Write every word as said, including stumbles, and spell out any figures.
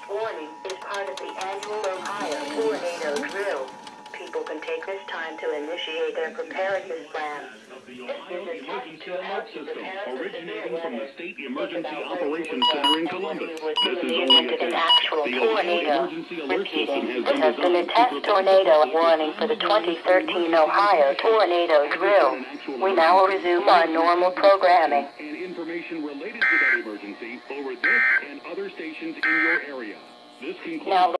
warning is part of the annual Ohio tornado drill. People can take this time to initiate their preparedness plans. This is a test to help you prepare for severe Originating from the weather. State Emergency Operations Center in Columbus. This is only a an test. actual The Ohio tornado. Emergency Alert System Repeating, has this been has been a designed to test prevent tornado warning for the twenty thirteen Ohio tornado drill. We now will resume our normal programming. and information related to that emergency over this and other stations in your area. This concludes Now